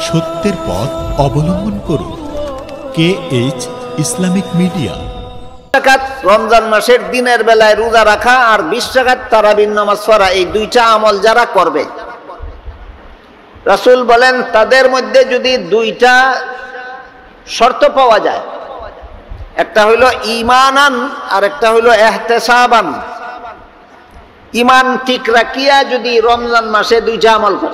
সত্যের পথ অবলম্বন করুন। KH Islamic media. রমজান মাসের দিনের বেলায় রোজা রাখা আর 20 রাকাত তারাবির নামাজ পড়া, এই দুইটা আমল যারা করবে, রাসূল বলেন তাদের মধ্যে যদি দুইটা শর্ত পাওয়া যায়, একটা হইল ঈমানান আর একটা হইল ইহতিসাবান। ঈমান ঠিক রাখিয়া যদি রমজান মাসে দুইটা আমল করে,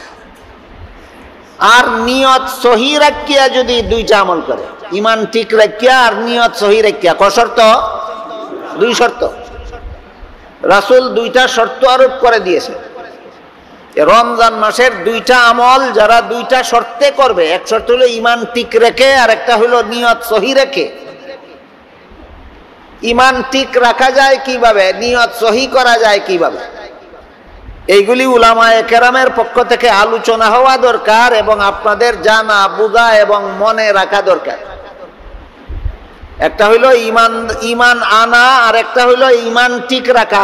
আর নিয়ত সহি রাখিয়া যদি দুইটা আমল করে, ঈমান ঠিক রাখিয়া আর নিয়ত সহি রাখিয়া, ক শর্ত? দুই শর্ত। রাসূল দুইটা শর্ত আরোপ করে দিয়েছে। রমজান মাসের দুইটা আমল যারা দুইটা শর্তে করবে, এক শর্ত হলো ঈমান ঠিক রেখে আর একটা হলো নিয়ত সহি রেখে। ঈমান ঠিক রাখা যায় কিভাবে, নিয়ত সহি করা যায় কিভাবে, এইগুলি উলামায়ে কেরামের পক্ষ থেকে আলোচনা হওয়া দরকার এবং আপনাদের জানা বোঝা এবং মনে রাখা দরকার। একটা হইল ঈমান আনা আর একটা হইল ঈমান ঠিক রাখা।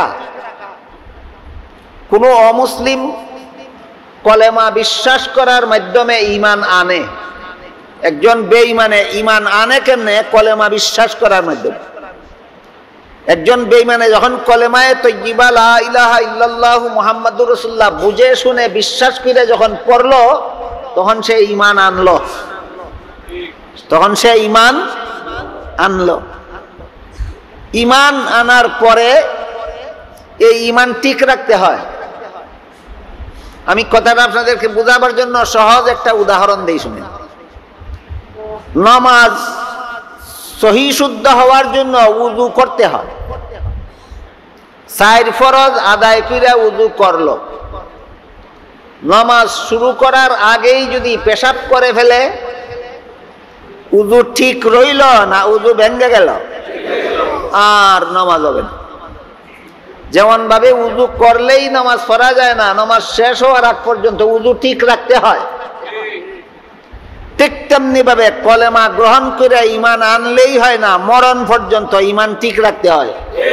কোন অমুসলিম কলেমা বিশ্বাস করার মাধ্যমে ঈমান আনে, একজন বেঈমানে ঈমান আনে কেমনে? কলেমা বিশ্বাস করার মাধ্যমে। একজন বেঈমানে যখন কলেমায়ে তাইয়্যিবা লা ইলাহা ইল্লাল্লাহু মুহাম্মাদুর রাসূলুল্লাহ বুঝে শুনে বিশ্বাস করে যখন পড়লো, তখন সে ঈমান আনলো, তখন সে ঈমান আনলো। ঈমান আনার পরে এই ঈমান ঠিক রাখতে হয়। আমি কথাটা আপনাদেরকে বোঝাবার জন্য সহজ একটা উদাহরণ দেই, শুনেন। নামাজ সহি শুদ্ধ হওয়ার জন্য উযু করতে হয়। 4 ফরজ আদায় করে উযু করলো, নামাজ শুরু করার আগেই যদি পেশাব করে ফেলে, উযু ঠিক রইল না উযু ভেঙে গেল? আর নামাজ হবে না। যেমন ভাবে উযু করলেই নামাজ পড়া যায় না, নামাজ শেষ হওয়ার আগ পর্যন্ত উযু ঠিক রাখতে হয়, ঠিক তেমনি ভাবে কলেমা গ্রহণ করে ঈমান আনলেই হয় না, মরণ পর্যন্ত ঈমান ঠিক রাখতে হয়।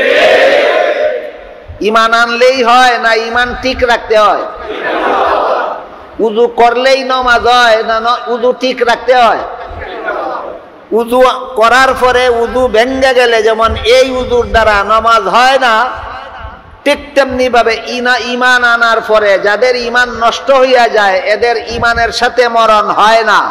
ঈমান আনলেই হয় না, ঈমান ঠিক রাখতে হয়। উযু করলেই নামাজ হয় না, উযু ঠিক রাখতে হয়। উযু করার পরে উযু ভেঙে গেলে যেমন এই উযুর দ্বারা নামাজ হয় না, ঠিক তেমনি ভাবে ঈমান আনার পরে যাদের ঈমান নষ্ট হইয়া যায়, এদের ঈমানের সাথে মরণ হয় না।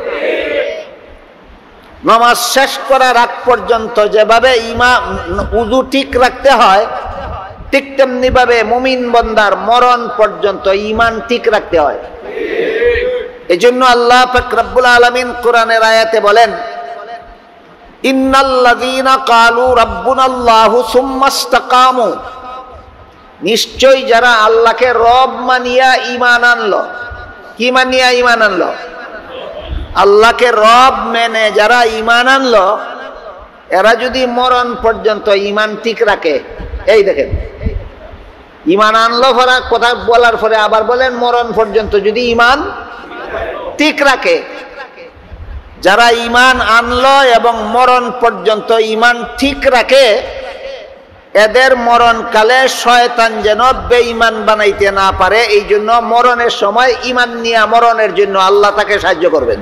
নামাজ শেষ করার আগ পর্যন্ত যেভাবে উযু ঠিক রাখতে হয়, ঠিক তেমনি ভাবে মুমিন বান্দার মরণ পর্যন্ত ঈমান ঠিক রাখতে হয়। এজন্য আল্লাহ পাক রব্বুল আলামিন কোরআনের আয়াতে বলেন, ইন্নাল্লাযীনা ক্বালু রাব্বুনাল্লাহু সুম্মা ইসতাকামু, নিশ্চয় যারা আল্লাহকে রব মানিয়া ঈমান আনলো। কি মানিয়া ঈমান আনলো? আল্লাহকে রব মেনে যারা ঈমান আনলো, এরা যদি মরণ পর্যন্ত ঈমান ঠিক রাখে, এই দেখেন ঈমান আনলো কথা বলার পরে আবার বলেন মরণ পর্যন্ত যদি ঈমান ঠিক রাখে, যারা ঈমান আনলো এবং মরণ পর্যন্ত ঈমান ঠিক রাখে, এদের মরণকালে শয়তান যেন বেঈমান বানাইতে না পারে, এই জন্য মরণের সময় ঈমান নিয়ে মরণের জন্য আল্লাহ তাকে সাহায্য করবেন।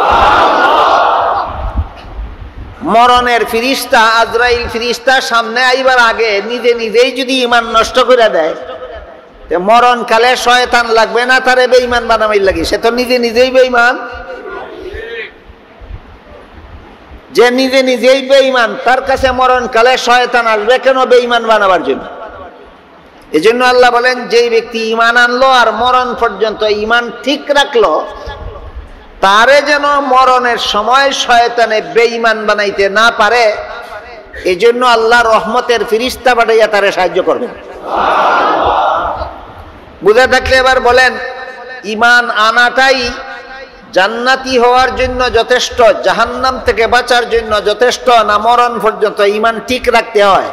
মরণের ফিরিস্তা আজরাইল ফিরিস্তা সামনে আইবার আগে নিজে নিজেই যদি ঈমান নষ্ট করে দেয়, মরণকালে শয়তান লাগবে না তারে বেঈমান বানাইর লাগি, সে তো নিজে নিজেই বেঈমান। যে নিজে নিজেই বেঈমান, তার কাছে মরণকালে শয়তান আসবে কেন? বেঈমান বানাবার জন্য। এজন্য আল্লাহ বলেন, যেই ব্যক্তি ঈমান আনলো আর মরণ পর্যন্ত ঈমান ঠিক রাখলো, তারে যেন মরণের সময় শয়তানে বেঈমান বানাইতে না পারে, এজন্য আল্লাহ রহমতের ফিরিস্তা পাঠাইয়া তারে সাহায্য করবেন। বুঝে থাকলে এবার বলেন, ঈমান আনাটাই জান্নাতি হওয়ার জন্য যথেষ্ট, জাহান্নাম থেকে বাঁচার জন্য যথেষ্ট, না মরণ পর্যন্ত ঈমান ঠিক রাখতে হয়?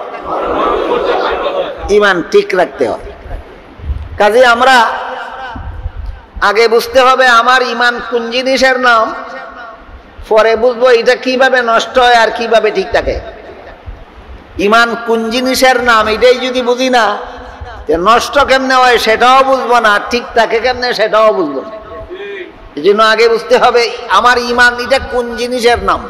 ঈমান ঠিক রাখতে হয়। কাজে আমরা আগে বুঝতে হবে আমার ঈমান কোন জিনিসের নাম, পরে বুঝবো এটা কিভাবে নষ্ট হয় আর কিভাবে ঠিক থাকে। ঈমান কোন জিনিসের নাম এটাই যদি বুঝি না, নষ্ট কেমনে হয় সেটাও বুঝবো না, ঠিক থাকে কেমনে সেটাও বুঝবো না। এই জন্য আগে বুঝতে হবে আমার ইমান এটা কোন জিনিসের নাম।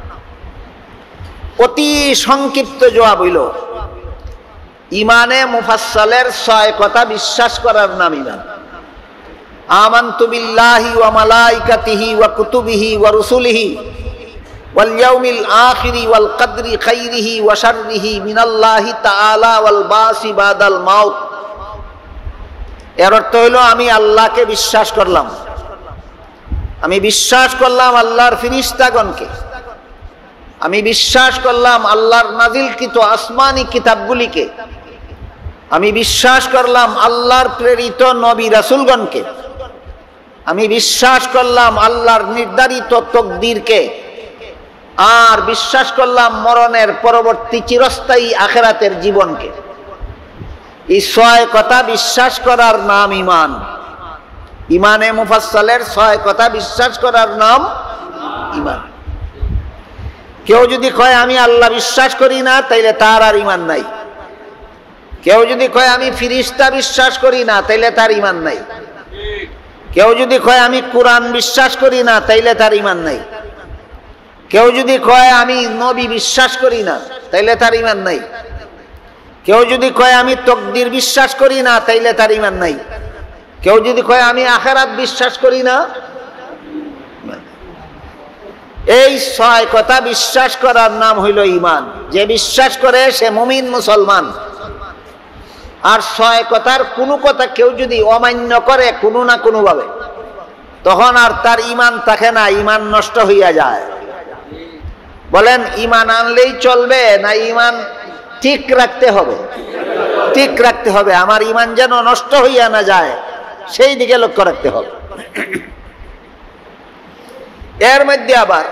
অতি সংক্ষিপ্ত জবাব হইল ইমানে মুফাসসালের 6 কথা বিশ্বাস করার নাম ইমান। আমানতু বিল্লাহি ওয়া মালাইকাতিহি ওয়া কুতুবিহি ওয়া রুসুলিহি ওয়াল ইয়াউমিল আখিরি ওয়াল কদরি খাইরিহি ওয়া শাররিহি মিনাল্লাহি তাআলা ওয়াল বাসি বাদাল মাউত। এর অর্থ হইল আমি আল্লাহকে বিশ্বাস করলাম, আমি বিশ্বাস করলাম আল্লাহর ফেরেশতাগণকে, আমি বিশ্বাস করলাম আল্লাহর নাজিলকৃত আসমানি কিতাবগুলিকে, আমি বিশ্বাস করলাম আল্লাহর প্রেরিত নবী রাসূলগণকে, আমি বিশ্বাস করলাম আল্লাহর নির্ধারিত তকদিরকে, আর বিশ্বাস করলাম মরণের পরবর্তী চিরস্থায়ী আখিরাতের জীবনকে। এই 6 কথা বিশ্বাস করার নাম ঈমান। ইমানে মুফাসসালের 6 কথা বিশ্বাস করার নাম ঈমান। কেউ যদি কয় আমি আল্লাহ বিশ্বাস করি না, তাইলে তার আর ঈমান নাই। কেউ যদি কয় আমি ফেরেশতা বিশ্বাস করি না, তাইলে তার ঈমান নাই। কেউ যদি কয় আমি কোরআন বিশ্বাস করি না, তাইলে তার ঈমান নাই। কেউ যদি কয় আমি নবী বিশ্বাস করি না, তাইলে তার ঈমান নাই। কেউ যদি কয় আমি তকদির বিশ্বাস করি না, তাইলে তার ঈমান নাই। কেউ যদি কয় আমি আখিরাত বিশ্বাস করি না, এই 6 কথা বিশ্বাস করার নাম হইল ঈমান। যে বিশ্বাস করে সে মুমিন মুসলমান। আর 6 কথার কোনো কথা কেউ যদি অমান্য করে কোনো না কোনো ভাবে, তখন আর তার ঈমান থাকে না, ঈমান নষ্ট হইয়া যায়। বলেন ঈমান আনলেই চলবে না ঈমান ঠিক রাখতে হবে? ঠিক রাখতে হবে। আমার ঈমান যেন নষ্ট হইয়া না যায় সেই দিকে লক্ষ্য রাখতে হবে। এর মধ্যে আবার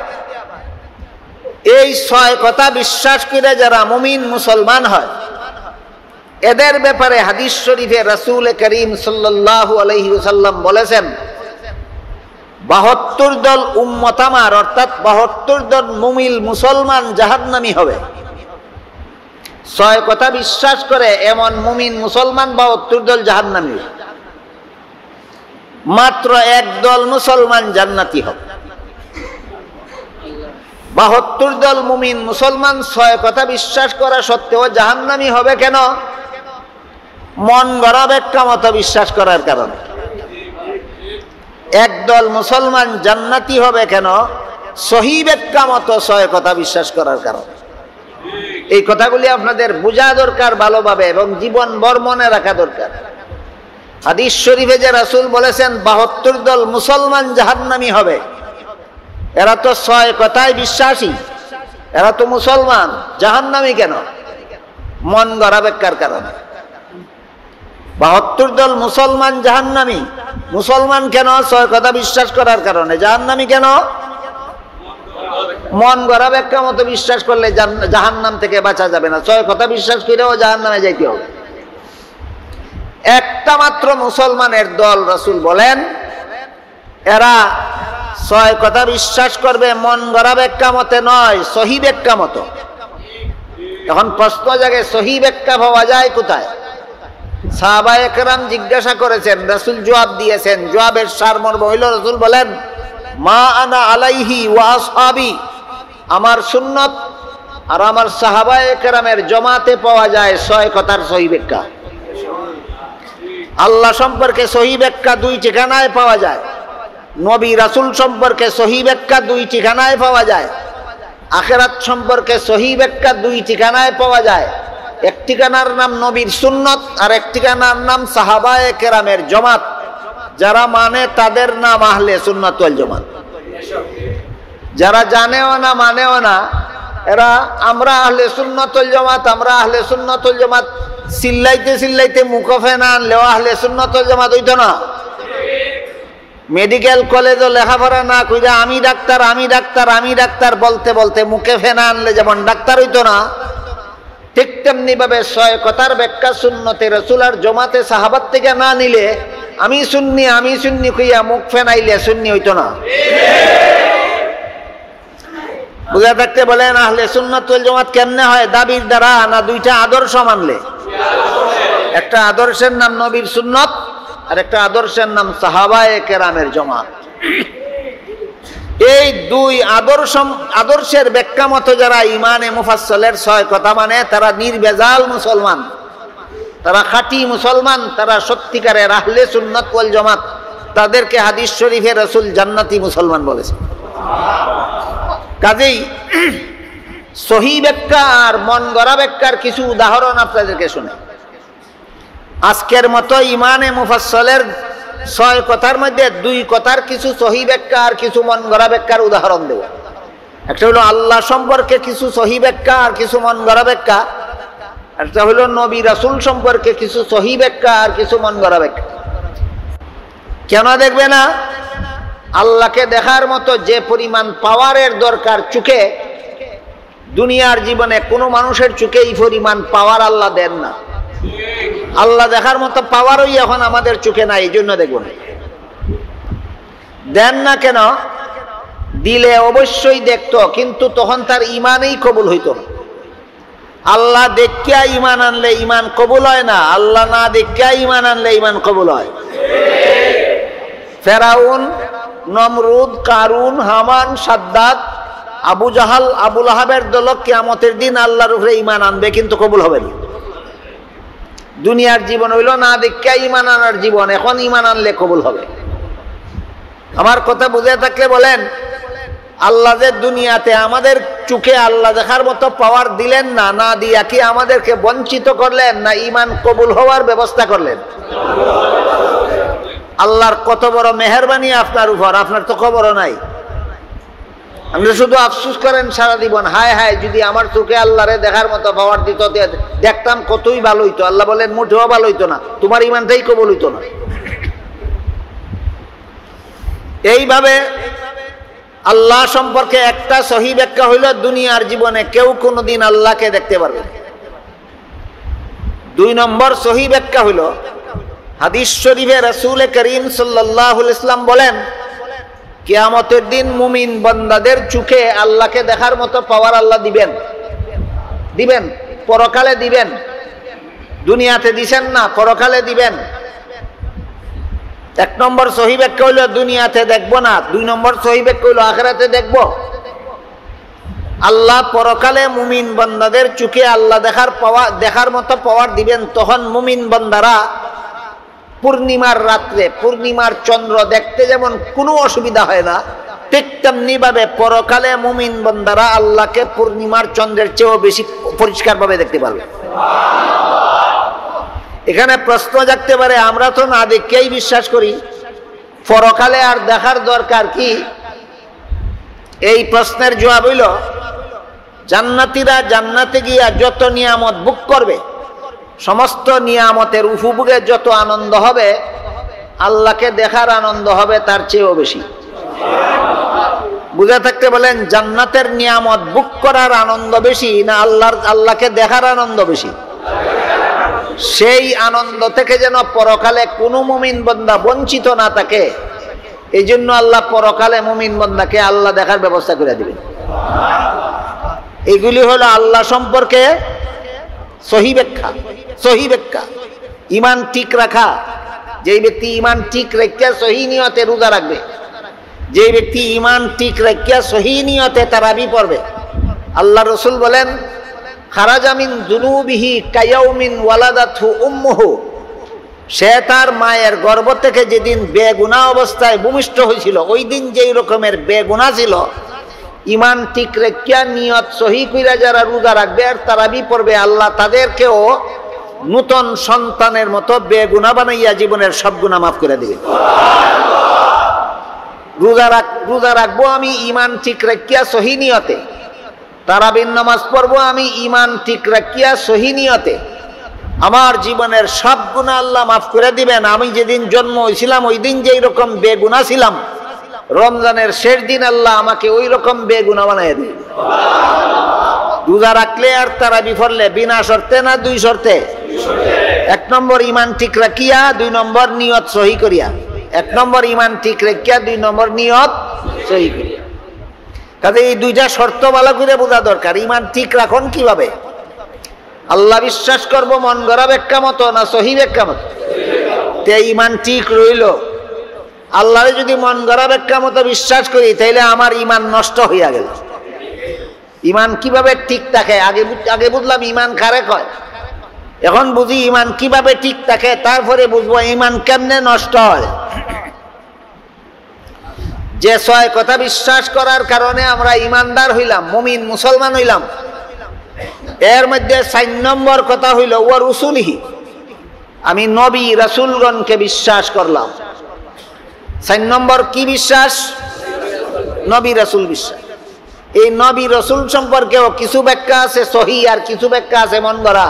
এই 6 কথা বিশ্বাস করে যারা মুমিন মুসলমান হয়, এদের ব্যাপারে হাদিস শরীফে রাসূল করিম সাল্লাল্লাহু আলাইহি ওয়াসাল্লাম বলেছেন 72 দল উম্মত আমার, অর্থাৎ 72 দল মুমিন মুসলমান জাহান্নামী হবে। 6 কথা বিশ্বাস করে এমন মুমিন মুসলমান 72 দল জাহান্নামী, মাত্র 1 দল মুসলমান জান্নাতি হবে। 72 দল মুমিন মুসলমান 6 কথা বিশ্বাস করা সত্ত্বেও জাহান্নামী হবে কেন? মন গড়া ব্যাখ্যা মতো বিশ্বাস করার কারণে। 1 দল মুসলমান জান্নাতি হবে কেন? সহি ব্যাখ্যা মতো 6 কথা বিশ্বাস করার কারণে। এই কথাগুলি আপনাদের বোঝা দরকার ভালোভাবে এবং জীবনভর মনে রাখা দরকার। হাদিস শরীফে যে রাসূল বলেছেন 72 দল মুসলমান জাহান্নামী হবে, এরা তো 6 কথায় বিশ্বাসী, এরা তো মুসলমান, জাহান্নামী কেন? মন গড়া ব্যাখ্যার কারণে। 72 দল মুসলমান জাহান্নামী। মুসলমান কেন? 6 কথা বিশ্বাস করার কারণে। জাহান্নামী কেন? মন গড়া ব্যাখ্যা মতো বিশ্বাস করলে জাহান্নাম থেকে বাঁচা যাবে না। 6 কথা বিশ্বাস করেও জাহান্নামে যাইতে হবে। একটা মাত্র মুসলমানের দল রাসূল বলেন এরা 6 কথা বিশ্বাস করবে মন গড়া ব্যাখ্যা মতে নয়, সহি ব্যাখ্যা মতো। এখন প্রশ্ন জাগে সহি ব্যাখ্যা পাওয়া যায় কোথায়? সাহাবায়ে কেরাম জিজ্ঞাসা করেছেন, রাসূল জবাব দিয়েছেন। জবাবের সারমর্ম হইল রাসূল বলেন মা আনা আলাইহি ওয়া আসহাবি, আমার সুন্নত আর আমার সাহাবায়ে কেরামের জমাতে পাওয়া যায় 6 কথার সহি ব্যাখ্যা। আল্লাহ সম্পর্কে সহি ব্যাখ্যা 2 ঠিকানায় পাওয়া যায়। নবী রাসূল সম্পর্কে সহি ব্যাখ্যা 2 ঠিকানায় পাওয়া যায়। আখিরাত সম্পর্কে সহি ব্যাখ্যা 2 ঠিকানায় পাওয়া যায়। এক ঠিকানার নাম নবীর সুন্নত আর এক ঠিকানার নাম সাহাবায়ে কেরামের জমাত। যারা মানে তাদের নাম আহলে সুন্নাত ওয়াল জামাত। যারা জানেও না মানেও না এরা আমরা আহলে সুন্নাত ওয়াল জামাত, আমরা আহলে সুন্নাত ওয়াল জামাত চিল্লাইতে চিল্লাইতে মুখে না আনলেও আহলে সুন্নাত ওয়াল জামাত হইতো না। মেডিকেল কলেজও লেখাপড়া না কইরা আমি ডাক্তার আমি ডাক্তার আমি ডাক্তার বলতে বলতে মুখে ফেনা আনলে যেমন ডাক্তার হইতো না, ঠিক তেমনি ভাবে 6 কথার ব্যাখ্যা সুন্নতে রাসূল আর জমাতে সাহাবাত থেকে না নিলে আমি সুন্নি কইয়া মুখ ফেনাইলে সুন্নি হইতো না। বুঝা থাকতে বলেন আহলে সুন্নাত ওয়াল জামাত কেমনে হয়? দাবির দ্বারা না 2টা আদর্শ মানলে? একটা আদর্শের নাম নবীর সুন্নত আর একটা আদর্শের নাম সাহাবায়ে কেরামের জমাত। এই দুই আদর্শের ব্যাখ্যা মতো যারা ইমানে মুফাসসলের 6 কথা মানে তারা নির্ভেজাল মুসলমান, তারা খাঁটি মুসলমান, তারা সত্যিকারের আহলে সুন্নাত ওয়াল জামাত। তাদেরকে হাদিস শরীফে রাসূল জান্নাতি মুসলমান বলেছে। কাজেই সহি ব্যাখ্যা আর মন গড়া ব্যাখ্যার কিছু উদাহরণ আপনাদেরকে শুনে আজকের মতো ইমানে মুফাসসলের 6 কথার মধ্যে 2 কথার কিছু সহি ব্যাখ্যা আর কিছু মন গড়া ব্যাখ্যার উদাহরণ দেব। একটা হলো আল্লাহ সম্পর্কে কিছু সহি ব্যাখ্যা আর কিছু মন গড়া ব্যাখ্যা, একটা হলো নবী রাসূল সম্পর্কে কিছু সহি ব্যাখ্যা আর কিছু মন গড়া ব্যাখ্যা। কেন দেখবে না? আল্লাহকে দেখার মতো যে পরিমাণ পাওয়ারের দরকার চোখে, দুনিয়ার জীবনে কোনো মানুষের চোখে এই পরিমাণ পাওয়ার আল্লাহ দেন না। আল্লাহ দেখার মতো পাওয়ারই এখন আমাদের চোখে নাই, এই জন্য দেখব না। দেন না কেন? দিলে অবশ্যই দেখতো, কিন্তু তখন তার ইমানই কবুল হইতো না। আল্লাহ দেখিয়া ইমান আনলে ইমান কবুল হয় না, আল্লাহ না দেখিয়া ইমান আনলে ইমান কবুল হয়। ফেরাউন, নমরুদ, কারুন, হামান, সাদ্দাত, আবু জাহাল, আবু লাহাবের দল কিয়ামতের দিন আল্লাহর উপরে ইমান আনবে, কিন্তু কবুল হবে না। দুনিয়ার জীবন হইল না দেখিয়া ইমান আনার জীবন, এখন ইমান আনলে কবুল হবে। আমার কথা বুঝে থাকলে বলেন, আল্লাহ যে দুনিয়াতে আমাদের চোখে আল্লাহ দেখার মতো পাওয়ার দিলেন না, না দিয়া কি আমাদেরকে বঞ্চিত করলেন, না ইমান কবুল হওয়ার ব্যবস্থা করলেন? আল্লাহর কত বড় মেহেরবানি আপনার উপর, আপনার তো খবরও নাই। আপনি শুধু আফসোস করেন সারা জীবন, হায় হায় যদি আমার চোখে আল্লাহরে দেখার মতো পাওয়ার দিত, দেখতাম কতই ভালো হইতো। আল্লাহ বলেন মোটেও ভালো হইতো না, তোমার ইমানটাই কবুল হইতো না। এইভাবে আল্লাহ সম্পর্কে একটা সহি ব্যাখ্যা হইল দুনিয়ার জীবনে কেউ কোনোদিন আল্লাহকে দেখতে পারবে না। 2 নম্বর সহি ব্যাখ্যা হইল হাদিস শরীফে রাসূল করিম সাল্লাল্লাহু আলাইহি ওয়াসাল্লাম বলেন, কিয়ামতের দিন মুমিন বান্দাদের চোখে আল্লাহকে দেখার মতো পাওয়ার আল্লাহ দিবেন, দিবেন, পরকালে দিবেন। দুনিয়াতে দিবেন না, পরকালে দিবেন। 1 নম্বর সহি ব্যাখ্যা হইল দুনিয়াতে দেখবো না, 2 নম্বর সহি ব্যাখ্যা হইল আখিরাতে দেখব। আল্লাহ পরকালে মুমিন বান্দাদের চোখে আল্লাহ দেখার মতো পাওয়ার দিবেন। তখন মুমিন বান্দারা পূর্ণিমার রাত্রে পূর্ণিমার চন্দ্র দেখতে যেমন কোনো অসুবিধা হয় না, ঠিক তেমনি ভাবে পরকালে মুমিন বান্দারা আল্লাহকে পূর্ণিমার চন্দ্রের চেয়েও বেশি পরিষ্কারভাবে দেখতে পারবে। এখানে প্রশ্ন জাগতে পারে, আমরা তো না দেখেই বিশ্বাস করি, পরকালে আর দেখার দরকার কি? এই প্রশ্নের জবাব হইল, জান্নাতীরা জান্নাতে গিয়া যত নিয়ামত ভোগ করবে, সমস্ত নিয়ামতের উপভোগে যত আনন্দ হবে, আল্লাহকে দেখার আনন্দ হবে তার চেয়েও বেশি। বুঝে থাকতে বলেন, জান্নাতের নিয়ামত ভোগ করার আনন্দ বেশি না আল্লাহকে দেখার আনন্দ বেশি? সেই আনন্দ থেকে যেন পরকালে কোনো মুমিন বান্দা বঞ্চিত না থাকে, এই জন্য আল্লাহ পরকালে মুমিন বান্দাকে আল্লাহ দেখার ব্যবস্থা করে দিবেন। এগুলি হলো আল্লাহ সম্পর্কে সহি ব্যাখ্যা। সহি ব্যাখ্যা ইমান ঠিক রাখা। যেই ব্যক্তি ইমান ঠিক রাখিয়া সহি নিয়তে রোজা রাখবে, যে ব্যক্তি ইমান ঠিক রাখিয়া সহি নিয়তে তারাবি পড়বে, আল্লাহ রাসূল বলেন, খারাজা মিন যুনুবিহি কায়াউমিন ওয়ালাদাতহু উম্মুহু, সে তার মায়ের গর্ভ থেকে যেদিন বেগুনাহ অবস্থায় ভূমিষ্ঠ হয়েছিল, ওই দিন যেই রকমের বেগুনাহ ছিল, ইমান ঠিক রেখিয়া নিয়ত সহি কইরা যারা রোজা রাখবে আর তারাবি পড়বে, আল্লাহ তাদেরকেও নূতন সন্তানের মতো বেগুনাহ বানাইয়া জীবনের সব গুনাহ মাফ করে দিবে। রোজা রাখবো আমি ইমান ঠিক রাখিয়া সহি নিয়তে, তারাবির নামাজ পড়বো আমি ইমান ঠিক রাখিয়া সহি নিয়তে, আমার জীবনের সব গুনাহ আল্লাহ মাফ করে দিবেন। আমি যেদিন জন্ম হয়েছিলাম ওই দিন যেই রকম বেগুনাহ ছিলাম, রমজানের শেষ দিন আল্লাহ আমাকে ওই রকম বেগুনাহ বানাইয়া দিবেন। রোজা রাখলে আর তারাবি পড়লে বিনা শর্তে না 2 শর্তে? 1 নম্বর ইমান ঠিক রাখিয়া, 2 নম্বর নিয়ত সহি করিয়া। 1 নম্বর ইমান ঠিক রাখিয়া, 2 নম্বর নিয়ত সহি করিয়া। কাজে এই 2টা শর্ত ভালো করে বোঝা দরকার। ইমান ঠিক রাখুন কিভাবে? আল্লাহ বিশ্বাস করব মন গড়া ব্যাখ্যা মতো না সহি ব্যাখ্যা মতো? তে ইমান ঠিক রইল, আল্লাহরে যদি মন গড়া ব্যাখ্যা মতো বিশ্বাস করি তাইলে আমার ইমান নষ্ট হইয়া গেল। ইমান কিভাবে ঠিক থাকে? আগে বুঝলাম ইমান কারে কয়, এখন বুঝি ইমান কিভাবে ঠিক থাকে, তারপরে বুঝবো ইমান কেমনে নষ্ট হয়। যে 6 কথা বিশ্বাস করার কারণে আমরা ইমানদার হইলাম, মুমিন মুসলমান হইলাম, এর মধ্যে 4 নম্বর কথা হইল ওয়া রুসুলিহি, আমি নবী রাসূলগণকে বিশ্বাস করলাম। 4 নম্বর কি বিশ্বাস? নবী রাসূল বিশ্বাস। এই নবী রাসূল সম্পর্কেও কিছু ব্যাখ্যা আছে সহিহ আর কিছু ব্যাখ্যা আছে মন গড়া।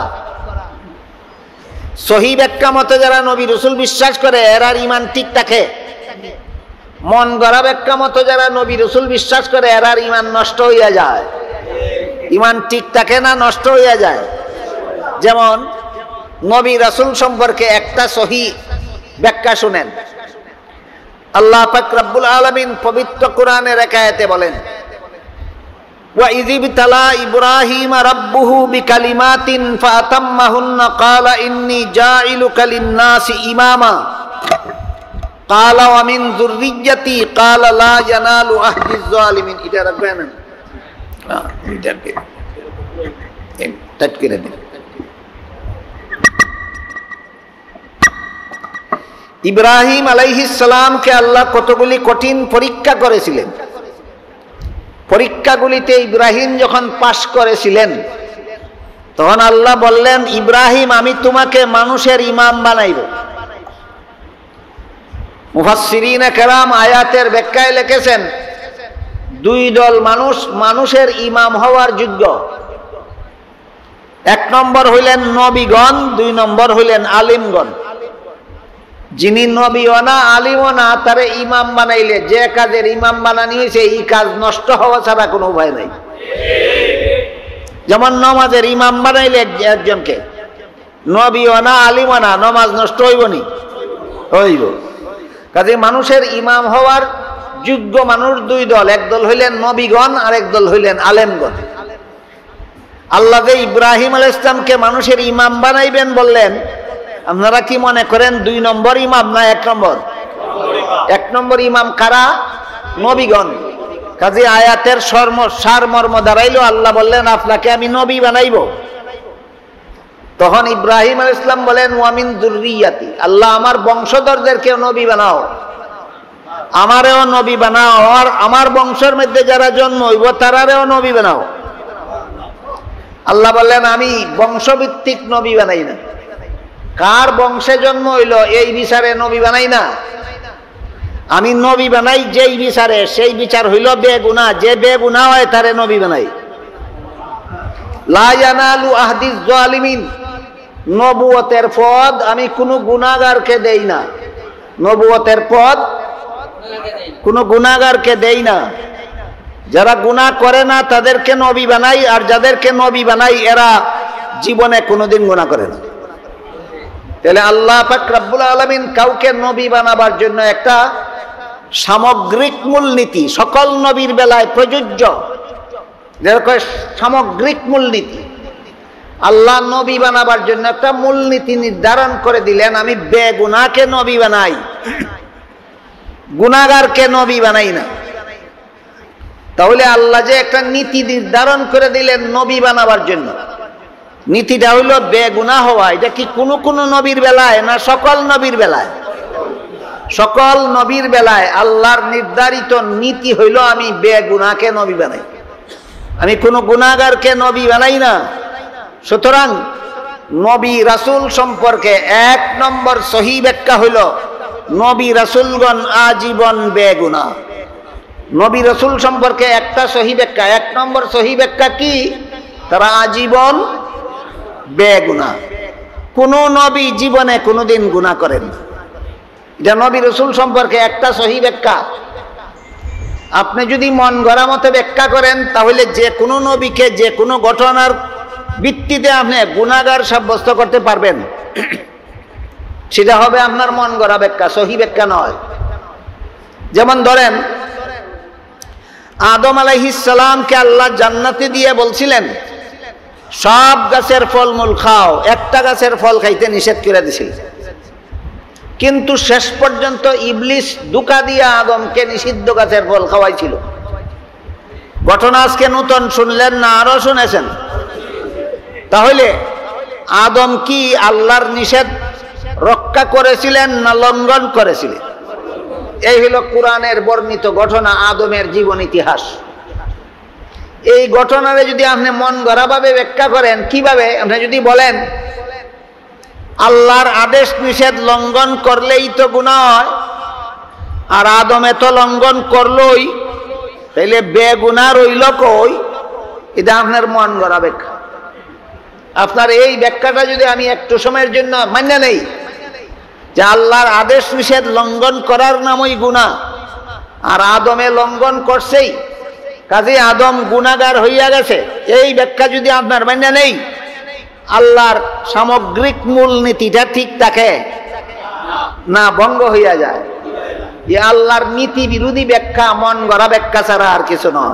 সহিহ ব্যাখ্যা মতে যারা নবী রাসূল বিশ্বাস করে এরার ইমান ঠিক থাকে। মন গড়া ব্যাখ্যা মতো যারা নবী রাসূল বিশ্বাস করে এরার ইমান নষ্ট হইয়া যায়। ইমান ঠিক থাকে না নষ্ট হইয়া যায়। যেমন নবী রাসূল সম্পর্কে একটা সহিহ ব্যাখ্যা শুনেন। আল্লাহ পাক রব্বুল আলামিন পবিত্র কোরআনের এক আয়াতে বলেন, ওয়া ইযিবতালা ইব্রাহিমা রাব্বুহু বিকালিমাতিন ফাতাম্মাহুন্না ক্বালা ইন্নী জাইলুকা লিন-নাসি ইমামা ক্বালা ওয়া মিন যুররিয়্যাতি ক্বালা লা ইয়ানালু আহদিয যালিমিন। এটা রাখবেন না, এটা টাইট করে দিন। ইব্রাহিম আলাইহিস সালামকে আল্লাহ কতগুলি কঠিন পরীক্ষা করেছিলেন। পরীক্ষাগুলিতে ইব্রাহিম যখন পাশ করেছিলেন তখন আল্লাহ বললেন, ইব্রাহিম আমি তোমাকে মানুষের ইমাম বানাইব। মুফাসসিরিনে কেরাম আয়াতের ব্যাখ্যায় লিখেছেন 2 দল মানুষ মানুষের ইমাম হওয়ার যোগ্য। 1 নম্বর হইলেন নবীগণ, 2 নম্বর হইলেন আলিমগণ। যিনি নবীও না আলিমও না তারে ইমাম বানাইলে যে কাজের ইমাম বানানি হয়েছে এই কাজ নষ্ট হওয়া ছাড়া কোনো উপায় নাই। যেমন নমাজের ইমাম বানাইলে একজনকে, নবীও না আলিমও না, নমাজ নষ্ট হইব নি? হইব। কাজে মানুষের ইমাম হওয়ার যোগ্য মানুষ 2 দল, এক দল হইলেন নবীগণ আর এক দল হইলেন আলেমগণ। আল্লাহ যে ইব্রাহিম আলাইহিস সালামকে মানুষের ইমাম বানাইবেন বললেন, আপনারা কি মনে করেন 2 নম্বর ইমাম না 1 নম্বর? 1 নম্বর ইমাম কারা? নবীগণ। কাজে আয়াতের সারমর্ম দাঁড়াইলো আল্লাহ বললেন আপনাকে আমি নবী বানাইব। তখন ইব্রাহিম আলাইহিস সালাম বলেন ওয়া মিন যুররিয়াতি, আল্লাহ আমার বংশধরদেরকেও নবী বানাও, আমারেও নবী বানাও, আর আমার বংশের মধ্যে যারা জন্ম হইব তারারেও নবী বানাও। আল্লাহ বললেন আমি বংশভিত্তিক নবী বানাই না, কার বংশে জন্ম হইল এই বিচারে নবী বানাই না। আমি নবী বানাই যেই বিচারে, সেই বিচার হইল বেগুনা, যে বেগুনা হয় তারে নবী বানাই। লা ইয়ানালু আহদিয যালিমিন, নবুয়তের পদ আমি কোনো গুনাহগারকে দেই না। নবুয়তের পদ কোনো গুনাহগারকে দেই না। যারা গুনাহ করে না তাদেরকে নবী বানাই, আর যাদেরকে নবী বানাই এরা জীবনে কোনোদিন গুনাহ করে না। তাহলে আল্লাহ পাক রব্বুল আলামিন কাউকে নবী বানাবার জন্য একটা সামগ্রিক মূলনীতি সকল নবীর বেলায় প্রযোজ্য, যেরকম সামগ্রিক মূলনীতি আল্লাহ নবী বানাবার জন্য একটা মূলনীতি নির্ধারণ করে দিলেন। আমি বেগুনাহকে নবী বানাই, গুনাহগারকে নবী বানাই না। তাহলে আল্লাহ যে একটা নীতি নির্ধারণ করে দিলেন নবী বানাবার জন্য, নীতিটা হইল বেগুনাহ হওয়া। এটা কি কোনো কোনো নবীর বেলায় না সকল নবীর বেলায়? সকল নবীর বেলায় আল্লাহর নির্ধারিত নীতি হইল আমি বেগুনাহকে নবী বানাই, আমি কোনো গুনাহগারকে নবী বানাই না। সুতরাং নবী রাসূল সম্পর্কে 1 নম্বর সহিহ ব্যাখ্যা হইল নবী রাসূলগণ আজীবন বেগুনাহ। নবী রাসূল সম্পর্কে একটা সহিহ ব্যাখ্যা, 1 নম্বর সহিহ ব্যাখ্যা কি? তারা আজীবন বেগুনাহ। কোন নবী জীবনে কোনোদিন গুনাহ করেন না। এটা নবী রাসূল সম্পর্কে একটা সহিহ ব্যাখ্যা। আপনি যদি মন গড়া মতো ব্যাখ্যা করেন তাহলে যে কোনো নবীকে যে কোনো ঘটনার ভিত্তিতে আপনি গুনাহগার সাব্যস্ত করতে পারবেন, সেটা হবে আপনার মন গড়া ব্যাখ্যা, সহিহ ব্যাখ্যা নয়। যেমন ধরেন আদম আলাইহিস সালামকে আল্লাহ জান্নাতে দিয়ে বলছিলেন সব গাছের ফলমূল খাও, একটা গাছের ফল খাইতে নিষেধ করে দিয়েছিল। কিন্তু শেষ পর্যন্ত ইবলিস ধোঁকা দিয়া আদমকে নিষিদ্ধ গাছের ফল খাওয়াইছিল। ঘটনা আজকে নতুন শুনলেন না আরো শুনেছেন? তাহলে আদম কি আল্লাহর নিষেধ রক্ষা করেছিলেন না লঙ্ঘন করেছিলেন? এই হলো কোরআনের বর্ণিত ঘটনা, আদমের জীবন ইতিহাস। এই ঘটনারে যদি আপনি মন গড়াভাবে ব্যাখ্যা করেন, কিভাবে? আপনি যদি বলেন আল্লাহর আদেশ নিষেধ লঙ্ঘন করলেই তো গুনাহ হয়, আর আদমে তো লঙ্ঘন করলই, তাইলে বেগুনাহ রইল কই? এটা আপনার মন গড়া ব্যাখ্যা। আপনার এই ব্যাখ্যাটা যদি আমি একটু সময়ের জন্য মান্য নেই যে আল্লাহর আদেশ নিষেধ লঙ্ঘন করার নামই গুনাহ, আর আদমে লঙ্ঘন করছেই, কাজে আদম গুনাহগার হইয়া গেছে, এই ব্যাখ্যা যদি আপনার মান্য নেই, আল্লাহর সামগ্রিক মূলনীতিটা ঠিক থাকে না ভঙ্গ হইয়া যায়? এ আল্লাহর নীতি বিরোধী ব্যাখ্যা, মন গড়া ব্যাখ্যা ছাড়া আর কিছু নয়।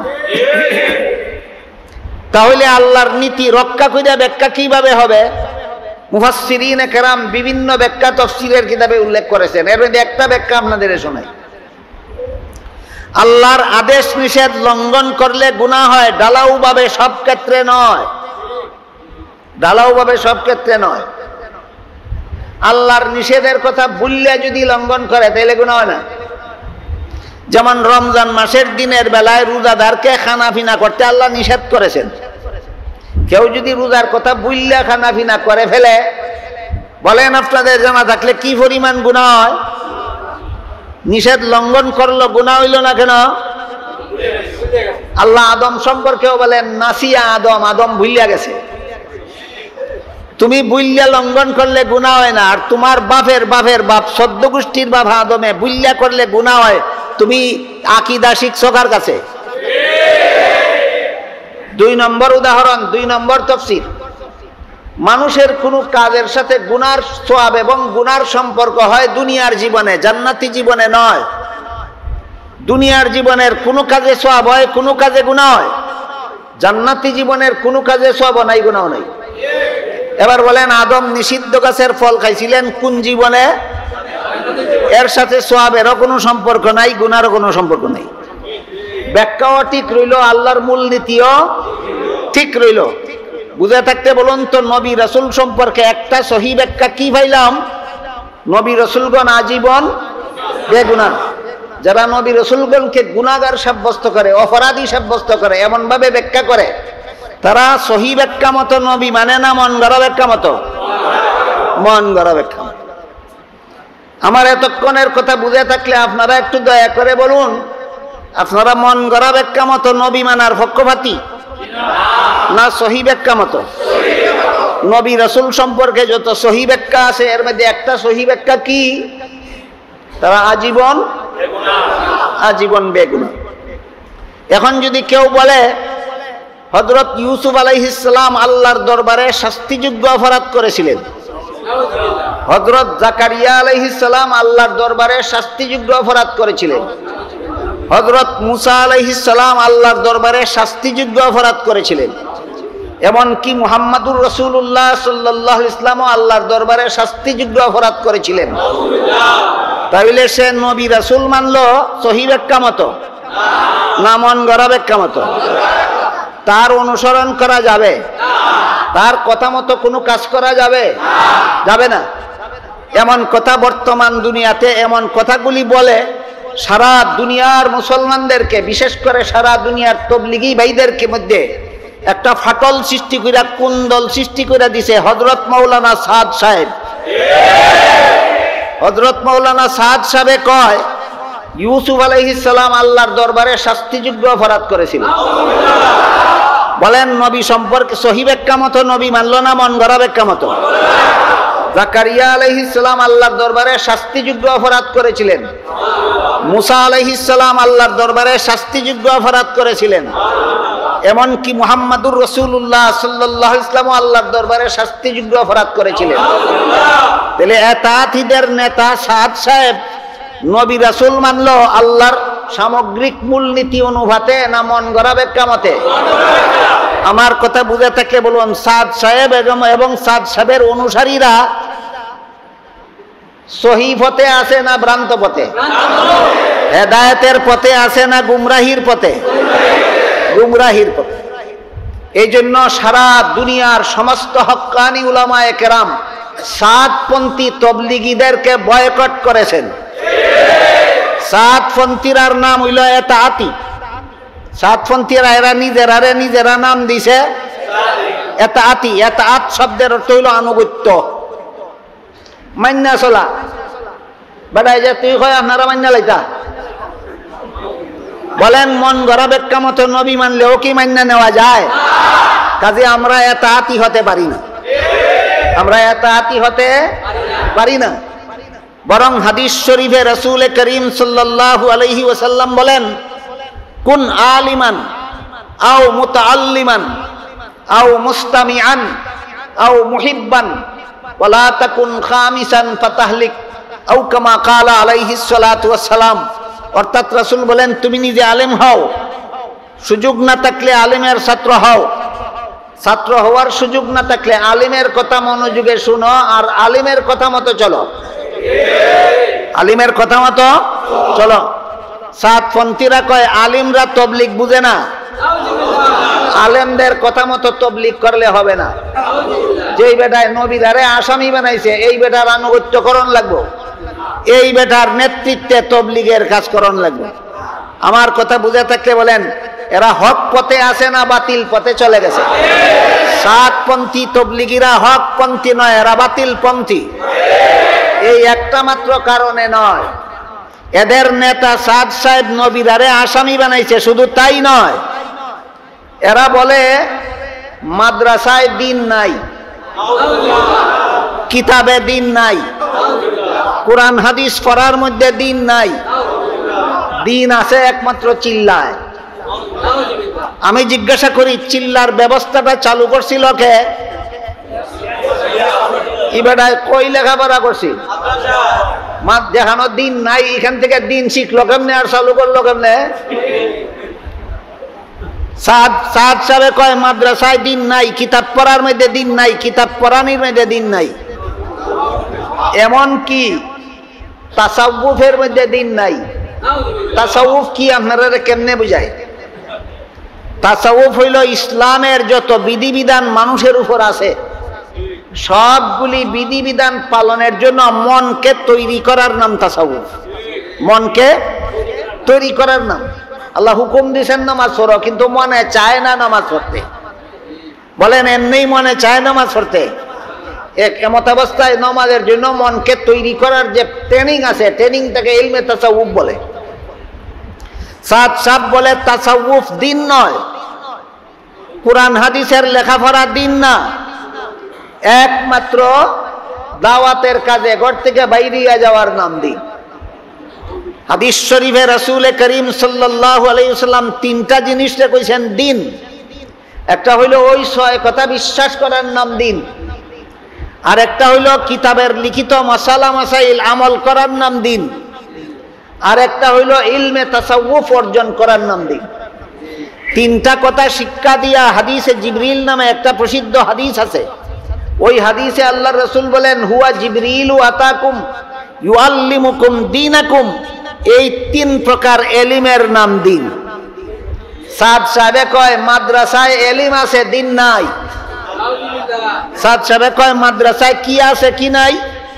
তাহলে আল্লাহর নীতি রক্ষা কইরা ব্যাখ্যা কিভাবে হবে? মুফাসসিরিনে কেরাম বিভিন্ন ব্যাখ্যা তাফসীরের কিতাবে উল্লেখ করেছেন। এর মধ্যে একটা ব্যাখ্যা আপনাদের শোনাই। আল্লাহর আদেশ নিষেধ লঙ্ঘন করলে গুনাহ হয়, ঢালাওভাবে সব ক্ষেত্রে নয়, ঢালাওভাবে সব ক্ষেত্রে নয়। আল্লাহর নিষেধের কথা ভুললে যদি লঙ্ঘন করে তাহলে গুনাহ হয় না। যেমন রমজান মাসের দিনের বেলায় রোজাদারকে খানাফিনা করতে আল্লাহ নিষেধ করেছেন। কেউ যদি রোজার কথা ভুললে খানাফিনা করে ফেলে, বলেন আপনাদের জানা থাকলে কি পরিমাণ গুনাহ হয়? নিষেধ লঙ্ঘন করলো, গুনাহ হইল না কেন? আল্লাহ আদম সম্পর্কেও বলেন নাসিয়া আদম, আদম ভুলিয়া গেছে। তুমি বুইল্লা লঙ্ঘন করলে গুনাহ হয় না, আর তোমার বাপের বাপের বাপ 14 গোষ্ঠীর বাপ আদমে বুইল্লা করলে গুনাহ হয়, তুমি আকীদা শিখছো কার কাছে? 2 নম্বর উদাহরণ, 2 নম্বর তাফসীর। মানুষের কোনো কাজের সাথে গুনার সওয়াব এবং গুনার সম্পর্ক হয় দুনিয়ার জীবনে, জান্নাতি জীবনে নয়। দুনিয়ার জীবনের কোনো কাজে সওয়াব হয়, কোনো কাজে গুনাহ হয়। জান্নাতি জীবনের কোনো কাজে সওয়াব নাই, গুনাহ নাই। এবার বলেন আদম নিষিদ্ধ গাছের ফল খাইছিলেন কোন জীবনে? এর সাথে সওয়াবেরও কোনো সম্পর্ক নাই, গুনারও কোনো সম্পর্ক নাই। ব্যাখ্যাও ঠিক রইল, আল্লাহর মূলনীতিও ঠিক রইল। বুঝে থাকতে বলুন তো, নবী রাসূল সম্পর্কে একটা সহি ব্যাখ্যা কি পাইলাম? নবী রাসূলগণ আজীবন বেগুনাহ। যারা নবী রাসূলগণকে গুনাহগার সাব্যস্ত করে, অপরাধী সাব্যস্ত করে, এমন ভাবে ব্যাখ্যা করে, তারা সহি ব্যাখ্যা মতো নবী মানে না মন গড়া ব্যাখ্যা মতো? মন গড়া ব্যাখ্যা। আমার এতক্ষণের কথা বুঝে থাকলে আপনারা একটু দয়া করে বলুন, আপনারা মন গড়া ব্যাখ্যা মতো নবী মানার পক্ষপাতী না সহি ব্যাখ্যা মতো? নবী রাসূল সম্পর্কে যত সহি ব্যাখ্যা আছে, এর মধ্যে একটা সহি ব্যাখ্যা কি? তারা আজীবন আজীবন বেগুনাহ। এখন যদি কেউ বলে হযরত ইউসুফ আলাইহিস সালাম আল্লাহর দরবারে শাস্তিযোগ্য অপরাধ করেছিলেন, হযরত জাকারিয়া আলাইহিস সালাম আল্লাহর দরবারে শাস্তিযোগ্য অপরাধ করেছিলেন, হযরত মুসা আলাইহিস সালাম আল্লাহর দরবারে শাস্তিযোগ্য অপরাধ করেছিলেন, এমনকি মুহাম্মাদুর রাসূলুল্লাহ সাল্লাল্লাহু আলাইহি ওয়াসাল্লামও আল্লাহর দরবারে শাস্তিযোগ্য অপরাধ করেছিলেন। তাহলে সে নবী রাসূল মানলো সহি ব্যাখ্যা মতো না মন গড়া ব্যাখ্যা মতো? তার অনুসরণ করা যাবে? তার কথা মতো কোনো কাজ করা যাবে? যাবে না। এমন কথা বর্তমান দুনিয়াতে এমন কথাগুলি বলে সারা দুনিয়ার মুসলমানদেরকে, বিশেষ করে সারা দুনিয়ার তবলিগি ভাইদেরকে মধ্যে একটা ফাটল সৃষ্টি করে, কুন্দল সৃষ্টি করে দিছে হযরত মাওলানা সাদ সাহেব। হযরত মাওলানা সাদ সাহেব কয় ইউসুফ আলাইহিস সালাম আল্লাহর দরবারে শাস্তিযোগ্য অপরাধ করেছিলেন। বলেন নবী সম্পর্কে সহি ব্যাখ্যা মতো নবী মানলো না মন গড়া ব্যাখ্যা মতো? জাকারিয়া আলাইহিস সালাম আল্লাহর দরবারে শাস্তিযোগ্য অপরাধ করেছিলেন, মুসা আলাইহিস সালাম আল্লাহর দরবারে শাস্তিযোগ্য অপরাধ করেছিলেন, এমনকি মুহাম্মাদুর রাসূলুল্লাহ সাল্লাল্লাহু আলাইহি ওয়াসাল্লাম আল্লাহর দরবারে শাস্তিযোগ্য অপরাধ করেছিলেন। তাহলে এতাতিদের নেতা সাদ সাহেব নবী রাসূল মানলো আল্লাহর সামগ্রিক মূলনীতি অনুপাতে না মন গড়া ব্যাখ্যা মতে? আমার কথা বুঝে থাকলে বলুন, সাদ সাহেব এবং সাদ সাহেবের অনুসারীরা সহি পথে আছে না ভ্রান্ত পথে? হেদায়েতের পথে আছে না গুমরাহির পথে? গুমরাহির পথে। এই জন্য সারা দুনিয়ার সমস্ত হক্কানি উলামায়ে কেরাম সাতপন্থী তবলিগীদেরকে বয়কট করেছেন। সাতপন্থীর নাম হইল এতাআতি। সাতপন্থীরা এরা নিজেরা নাম দিছে এতাআতি। এতাআত শব্দের অর্থ হইল আনুগত্য, মান্না চলা। বেটাই যে তুই কয় আপনারা মান্না লাইতা, বলেন মন গড়া ব্যাখ্যা মতো নবী মানলেও কি মান্না নেওয়া যায়? কাজে আমরা এতাআতি হতে পারি না, আমরা এতাআতি হতে পারি না। বরং হাদিস শরীফে রাসূল করিম সাল্লাল্লাহু আলাইহি ওয়াসাল্লাম বলেন, কুন আলিমান আও মুতাআল্লিমান আও মুস্তামিআন আও মুহিব্বান ওয়ালা তাকুন খামিসান ফাতাহলিক আও কামা ক্বালা আলাইহিস সালাতু ওয়াস সালাম। অর্থাৎ রাসূল বলেন, তুমি নিজে আলেম হও, সুযোগ না থাকলে আলেমের ছাত্র হও, ছাত্র হওয়ার সুযোগ না থাকলে আলিমের কথা মনোযোগে শুনো আর আলিমের কথা মতো চলো, আলিমের কথা মতো চলো। সাতপন্থীরা কয় আলিমরা তবলিগ বুঝে না, আলেমদের কথা মতো তবলিগ করলে হবে না। যেই বেটায় নবীদারে আসামি বানাইছে এই বেটার আনুগত্য করণ লাগবে, এই বেটার নেতৃত্বে তবলিগের কাজ করণ লাগবে। আমার কথা বুঝে থাকলে বলেন, এরা হক পথে আছে না বাতিল পথে চলে গেছে? সাতপন্থী তবলিগীরা হক পন্থী নয়, এরা বাতিল পন্থী। এই একটা মাত্র কারণে নয়, এদের নেতা সাদ সাহেব নবীদারে আসামি বানাইছে, শুধু তাই নয়, এরা বলে মাদ্রাসায় দিন নাই, কিতাবে দিন নাই, কোরআন হাদিস পড়ার মধ্যে দিন নাই, দিন আছে একমাত্র চিল্লায়। আমি জিজ্ঞাসা করি, চিল্লার ব্যবস্থাটা চালু করছিল কে? ইবাদায় কই লেখাপড়া করছি? যেখানে দিন নাই এখান থেকে দিন শিখলো কেমনে আর চালু করলো কেমনে? সাদ সাহেব কয় মাদ্রাসায় দিন নাই, কিতাব পড়ার মধ্যে দিন নাই, কিতাব পড়ানির মধ্যে দিন নাই, এমন কি তাসাউফের মধ্যে দিন নাই। তাসাউফ কি আপনারা কেমনে বুঝায়? তাসাউফ হইল ইসলামের যত বিধিবিধান মানুষের উপর আছে সবগুলি বিধিবিধান পালনের জন্য মনকে তৈরি করার নাম তাসাউফ। মনকে তৈরি করার নাম। আল্লাহ হুকুম দিয়েছেন নামাজ পড়ো, কিন্তু মনে চায় না নামাজ পড়তে। বলেন এমনি মনে চায় নামাজ পড়তে? এমত অবস্থায় নামাজের জন্য মনকে তৈরি করার যে ট্রেনিং আছে, ট্রেনিংটাকে ইলমে তাসাউফ বলে। সাদ সাহেব বলে তাসাউফ দিন নয়, কুরআন হাদিসের লেখাপড়া দিন না, একমাত্র দাওয়াতের কাজে ঘর থেকে বাইরিয়া যাওয়ার নাম দিন। হাদিস শরীফে রাসূল করিম সাল্লাল্লাহু আলাইহি ওয়াসাল্লাম তিনটা জিনিসে কইছেন দিন। একটা হইল ওই ছয় কথা বিশ্বাস করার নাম দিন, আর একটা হইল কিতাবের লিখিত মাসালা মাসাইল আমল করার নাম দিন, আর একটা হইল ইলমে তাসাউফ অর্জন করার নাম দিন। তিনটা কথা শিক্ষা দিয়া হাদিসে জিবরিল নামে একটা প্রসিদ্ধ হাদিস আছে। ওই হাদিসে আল্লাহর রাসূল বলেন, হুয়া জিবরিলু আতাকুম ইউআল্লিমুকুম দীনাকুম। এই তিন প্রকার এলিমের নাম দিন। সাদ সাহেব কয় মাদ্রাসায় এলিম আছে, দিন নাই। সাদ সাহেব কয় মাদ্রাসায় কি আছে কি নাই?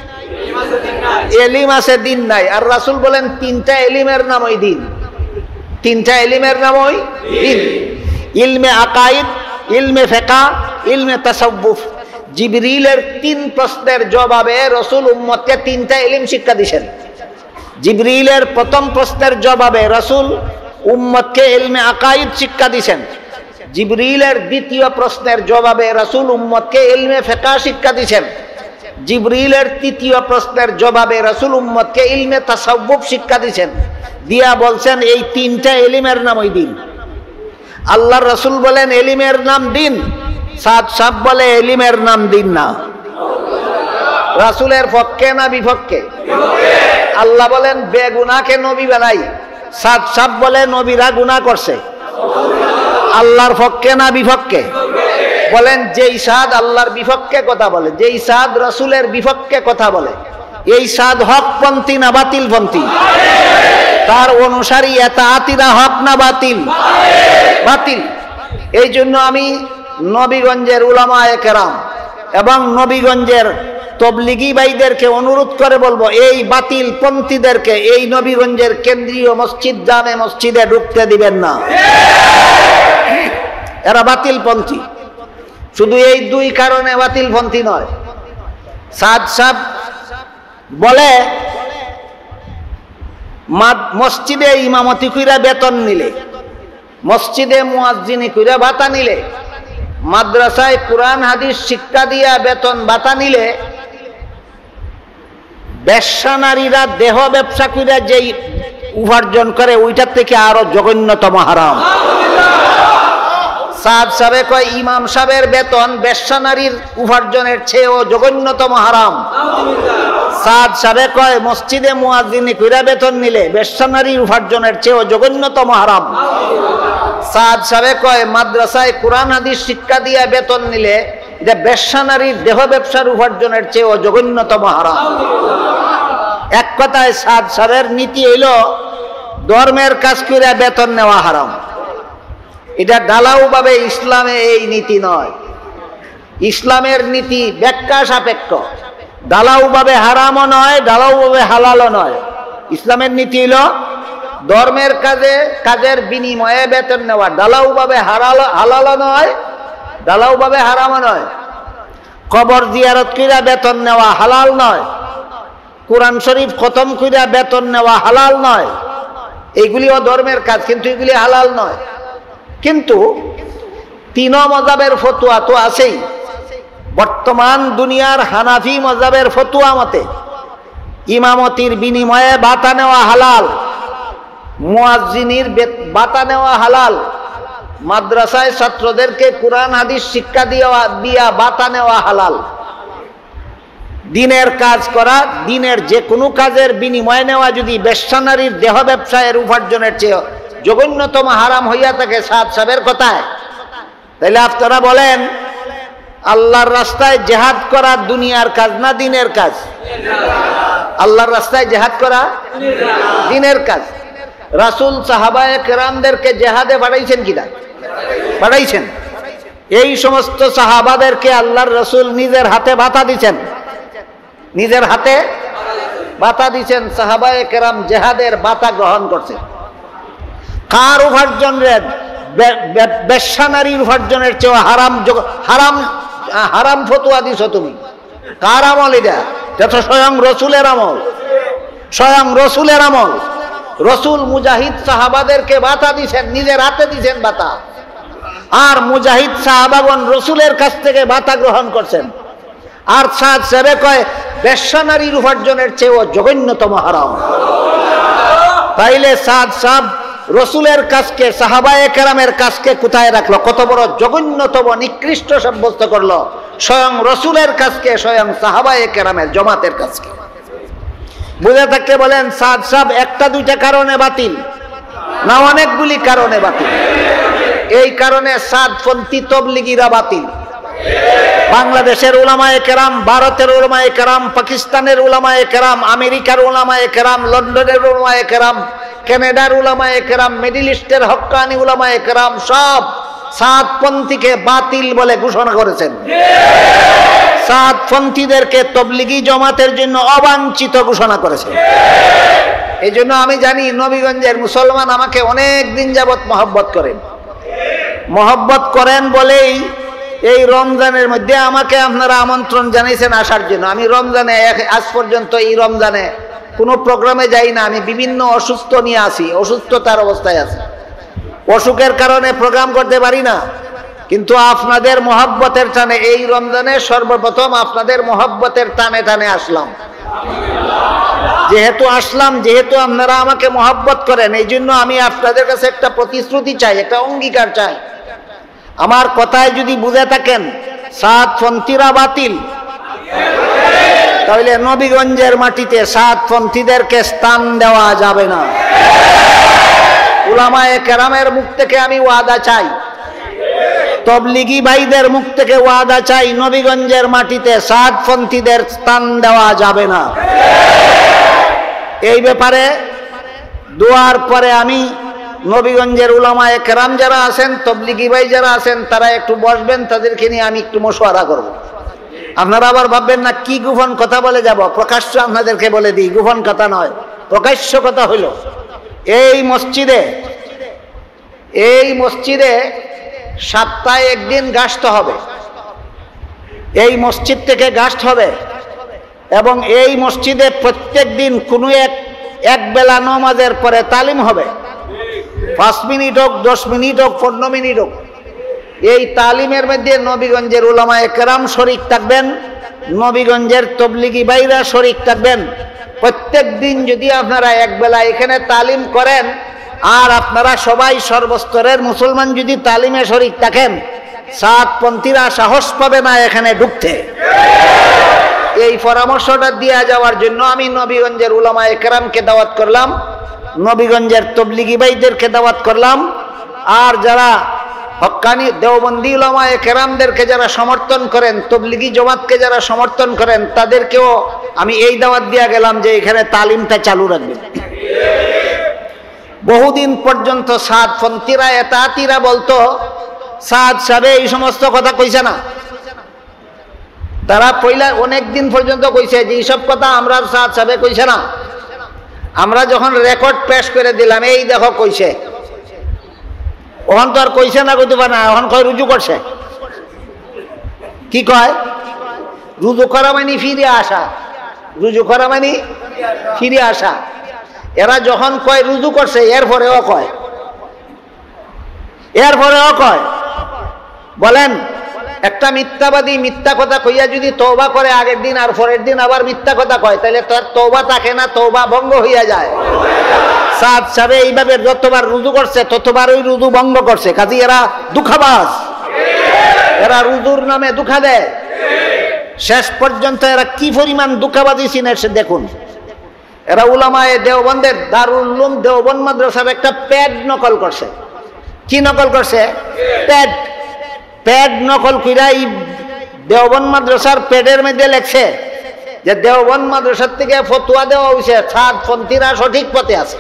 এলিম আছে, দিন নাই। আর রাসূল বলেন তিনটা এলিমের নাম ওই দিন। তিনটা এলিমের নাম ওই দিন। ইলমে আকাইদ, ইলমে ফিকহ, ইলমে তাসাউফ। জিবরিলের তিন প্রশ্নের জবাবে রাসূল উম্মতকে তিনটা ইলম শিক্ষা দিয়েছেন। জিবরিলের প্রথম প্রশ্নের জবাবে রাসূল উম্মতকে ইলমে আকাইদ শিক্ষা দিয়েছেন। জিবরিলের দ্বিতীয় প্রশ্নের জবাবে রাসূল উম্মতকে ইলমে ফিকহ শিক্ষা দিয়েছেন। জিবরিলের তৃতীয় প্রশ্নের জবাবে রাসূল উম্মতকে ইলমে তাসাউফ শিক্ষা দিয়েছেন। দিয়া বলছেন এই তিনটা ইলমের নাম ওই দিন। আল্লাহর রাসূল বলেন ইলমের নাম দিন, সাদ সাহেব বলে ইলমের নাম দিন না। রাসূলের পক্ষে না বিপক্ষে? আল্লাহ বলেন বেগুনাহকে নবী বানাই, সাদ সাহেব বলে নবীরা গুনাহ করছে। আল্লাহর পক্ষে না বিপক্ষে? বলেন যেই সাদ আল্লাহর বিপক্ষে কথা বলে, যেই সাদ রাসূলের বিপক্ষে কথা বলে, এই সাদ হকপন্থী না বাতিলপন্থী? তার অনুসারী এতাআতিরা হক না বাতিল? বাতিল। এই জন্য আমি নবীগঞ্জের উলামায়ে কেরাম এবং নবীগঞ্জের তবলিগি ভাইদেরকে অনুরোধ করে বলবো, এই বাতিল পন্থীদেরকে এই নবীগঞ্জের কেন্দ্রীয় মসজিদ জামে মসজিদে ঢুকতে দিবেন না। এরা বাতিল পন্থী। শুধু এই দুই কারণে বাতিল পন্থী নয়, সাদ সাহেব বলে মসজিদে ইমামতি কইরা বেতন নিলে, মসজিদে মুয়াজ্জিনি কইরা ভাতা নিলে, মাদ্রাসায় কোরআন হাদিস শিক্ষা দিয়া বেতন ভাতা নিলে, ব্যবসা নারীরা দেহ ব্যবসা কইরা যেই উপার্জন করে ওইটার থেকে আরো জঘন্যতম হারাম। সাদ সাহেব কয় ইমাম সাহেবের বেতন ব্যবসা নারীর উপার্জনের চেয়েও জঘন্যতম হারাম। সাদ সাহেব কয় মসজিদে মুয়াজ্জিনি কইরা বেতন নিলে ব্যবসা নারীর উপার্জনের চেয়েও জঘন্যতম হারাম। সাদ সাহেব কয় মাদ্রাসায় কোরআন হাদিস শিক্ষা দিয়া বেতন নিলে এটা ব্যবসা নারীর দেহ ব্যবসার উপার্জনের চেয়েও জঘন্যতম হারাম। এক কথায় সাদ সাহেবের নীতি হইল ধর্মের কাজ কইরা বেতন নেওয়া হারাম। এটা ঢালাও ভাবে ইসলামে এই নীতি নয়। ইসলামের নীতি ব্যাখ্যা সাপেক্ষ, ঢালাও ভাবে হারামও নয়, ঢালাও ভাবে হালালও নয়। ইসলামের নীতি হলো ধর্মের কাজের বিনিময়ে বেতন নেওয়া, ঢালাও ভাবে হালালও নয়, ঢালাও ভাবে হারামও নয়। কবর জিয়ারত কইরা বেতন নেওয়া হালাল নয়, কোরআন শরীফ খতম কইরা বেতন নেওয়া হালাল নয়। এইগুলিও ধর্মের কাজ, কিন্তু এগুলি হালাল নয়। কিন্তু তিন মজাবের ফতোয়া তো আছেই। বর্তমান দুনিয়ার হানাফি মজাবের ফতোয়া মতে ইমামতির বিনিময়ে ভাতা নেওয়া হালাল, মুয়াজ্জিনির ভাতা নেওয়া হালাল, মাদ্রাসায় ছাত্রদেরকে কোরআন হাদিস শিক্ষা দিয়া ভাতা নেওয়া হালাল। দিনের কাজ করা, দিনের যে কোনো কাজের বিনিময়ে নেওয়া যদি ব্যবসা নারীর দেহ ব্যবসায়ের উপার্জনের চেয়ে জঘন্যতম হারাম হইয়া থাকে সাদ সাহেবের কথায়, তাইলে আপনারা বলেন আল্লাহর রাস্তায় জেহাদ করা দুনিয়ার কাজ না দিনের কাজ? আল্লাহর রাস্তায় জেহাদ করা দিনের কাজ। রাসূল সাহাবায়ে কেরামদেরকে জেহাদে পাঠাইছেন কিনা? পাঠাইছেন। এই সমস্ত সাহাবাদেরকে আল্লাহর রাসূল নিজের হাতে ভাতা দিচ্ছেন, নিজের হাতে ভাতা দিচ্ছেন। সাহাবায়ে কেরাম জেহাদের ভাতা গ্রহণ করছেন। কার উপার্জনের? ব্যবসা নারীর উপার্জনের চেয়ে হারাম হারাম হারাম ফতোয়া দিছ তুমি। কার আমল এটা? এটা তো স্বয়ং রসুলের আমল, স্বয়ং রসুলের আমল। রসুল মুজাহিদ সাহাবাদেরকে ভাতা দিছেন, নিজের হাতে দিছেন ভাতা। আর মুজাহিদ সাহাবাগণ রসুলের কাছ থেকে ভাতা গ্রহণ করছেন। আর সাদ সাহেব কয় ব্যবসা নারীর উপার্জনের চেয়েও জঘন্যতম হারাম। তাইলে সাদ সাহেব রসুলের কাজকে, সাহাবায়ে কেরামের কাজকে কোথায় রাখলো? কত বড় জঘন্যতম নিকৃষ্ট সাব্যস্ত করলো স্বয়ং রসুলের কাজকে, স্বয়ং সাহাবায়ে কেরামের জমাতের কাজকে। বুঝে থাকলে বলেন সাদ সাহেব একটা দুইটা কারণে বাতিল না অনেকগুলি কারণে বাতিল? এই কারণে সাদপন্থী তবলিগিরা বাতিল। বাংলাদেশের উলামায়ে কেরাম, ভারতের উলামায়ে কেরাম, পাকিস্তানের উলামায়ে কেরাম, আমেরিকার উলামায়ে কেরাম, লন্ডনের উলামায়ে কেরাম, কানাডার উলামায়ে কেরাম, মিডল ইস্টের হক্কানি উলামায়ে কেরাম সব সাদপন্থীকে বাতিল বলে ঘোষণা করেছেন। সাদপন্থীদেরকে তবলিগি জমাতের জন্য অবাঞ্ছিত ঘোষণা করেছেন। এই জন্য আমি জানি নবীগঞ্জের মুসলমান আমাকে অনেক দিন যাবৎ মহব্বত করেন। মহব্বত করেন বলেই এই রমজানের মধ্যে আমাকে আপনারা আমন্ত্রণ জানিয়েছেন আসার জন্য। আমি রমজানে আজ পর্যন্ত এই রমজানে কোনো প্রোগ্রামে যাই না। আমি বিভিন্ন অসুস্থ নিয়ে আসি, অসুস্থতার অবস্থায় আছি, অসুখের কারণে প্রোগ্রাম করতে পারি না। কিন্তু আপনাদের মহব্বতের টানে এই রমজানে সর্বপ্রথম আপনাদের মহব্বতের টানে টানে আসলাম। যেহেতু আসলাম, যেহেতু আপনারা আমাকে মহব্বত করেন, এই জন্য আমি আপনাদের কাছে একটা প্রতিশ্রুতি চাই, একটা অঙ্গীকার চাই। আমার কথায় যদি বুঝে থাকেন সাদপন্থীরা বাতিল, তাহলে নবীগঞ্জের মাটিতে সাদপন্থীদেরকে স্থান দেওয়া যাবে না। উলামায়ে কেরামের মুখ থেকে আমি ওয়াদা চাই, তবলিগি ভাইদের মুখ থেকে ওয়াদা চাই, নবীগঞ্জের মাটিতে সাদপন্থীদের স্থান দেওয়া যাবে না। এই ব্যাপারে দোয়ার পরে আমি নবীগঞ্জের উলামায়ে কেরাম যারা আছেন, তবলিগি ভাই যারা আছেন, তারা একটু বসবেন, তাদেরকে নিয়ে আমি একটু মশওয়ারা করব। আপনারা আবার ভাববেন না কি গোপন কথা বলে যাব, প্রকাশ্য আপনাদেরকে বলে দিই, গোপন কথা নয়, প্রকাশ্য কথা হইল এই মসজিদে সপ্তাহে একদিন গাস্ত হবে, এই মসজিদ থেকে গাস্ত হবে, এবং এই মসজিদে প্রত্যেক দিন কোনো এক বেলা নামাজের পরে তালিম হবে। 5 মিনিট হোক, 10 মিনিট হোক, 15 মিনিট হোক, এই তালিমের মধ্যে নবীগঞ্জের উলামায়ে কেরাম শরীক থাকবেন, নবীগঞ্জের তবলিগি ভাইরা শরীক থাকবেন। প্রত্যেক দিন যদি আপনারা এক বেলা এখানে তালিম করেন, আর আপনারা সবাই সর্বস্তরের মুসলমান যদি তালিমে শরীক থাকেন, সাতপন্থীরা সাহস পাবে না এখানে ঢুকতে। এই পরামর্শটা দেওয়া যাওয়ার জন্য আমি নবীগঞ্জের উলামায়ে কেরামকে দাওয়াত করলাম, নবীগঞ্জের তবলিগি ভাইদেরকে দাওয়াত করলাম, আর যারা হক্কানি দেওবন্দি উলামায়ে কেরামদেরকে যারা সমর্থন করেন, তবলিগি জমাতকে যারা সমর্থন করেন, তাদেরকেও আমি এই দাওয়াত দিয়া গেলাম যে এখানে তালিমটা চালু রাখবেন। বহুদিন পর্যন্ত সাদপন্থীরা এতাতিরা বলতো সাদ সাহেব এই সমস্ত কথা কইছে না, তারা পয়লা অনেক দিন পর্যন্ত কইছে যে এইসব কথা আমরা সাদ সাহেব কইছে না। আমরা যখন রেকর্ড পেশ করে দিলাম, এই দেখো কইছে, ওখান তো আর কইছে না, কইতে পারে না, এখন কয় রুজু করছে। কি কয়? রুজু করা মানে ফিরে আসা, রুজু করা মানে ফিরে আসা। এরা যখন কয় রুজু করছে, এরপরেও কয়, বলেন একটা মিথ্যাবাদী মিথ্যা কথা কইয়া যদি তওবা করে আগের দিন আর পরের দিন আবার মিথ্যা কথা কয়, তাহলে তার তওবা থাকে না, তওবা ভঙ্গ হইয়া যায়। সাদ সাহেব এইভাবে যতবার রুজু করছে ততবার ওই রুজু ভঙ্গ করছে। কাজী এরা দুঃখাবাজ, এরা রুজুর নামে দুঃখা দেয়। শেষ পর্যন্ত এরা কি পরিমাণ দুঃখাবাদী ছিলেন সে দেখুন। এরা উলামায়ে দেওবন্দের দারুল উলুম দেওবন্দ মাদ্রাসার একটা প্যাড নকল করছে। কি নকল করছে? প্যাড নকল কইরা এই দেওবন্দ মাদ্রাসার প্যাডের মধ্যে লেখছে যে দেওবন্দ মাদ্রাসার থেকে ফতোয়া দেওয়া হয়েছে, সাতপন্থীরা সঠিক পথে আছে।